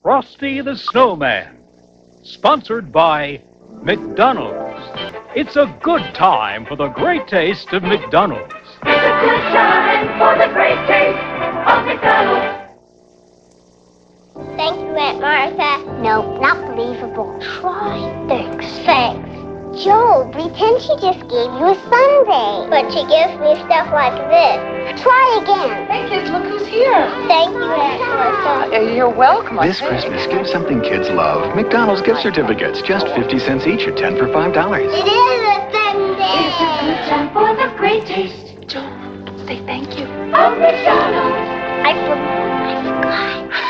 Frosty the Snowman. Sponsored by McDonald's. It's a good time for the great taste of McDonald's. It's a good time for the great taste of McDonald's. Thank you, Aunt Martha. No, not believable. Try. Thanks. Joe, pretend she just gave you a sundae. But she gives me stuff like this. Try again. Hey, kids, look who's here. Thank you, Aunt Martha. You're welcome. This Christmas, give something kids love. McDonald's gift certificates, just 50 cents each or 10 for $5. It is a sundae. It's a good time for the great taste. Joe, say thank you. Of McDonald's. I forgot.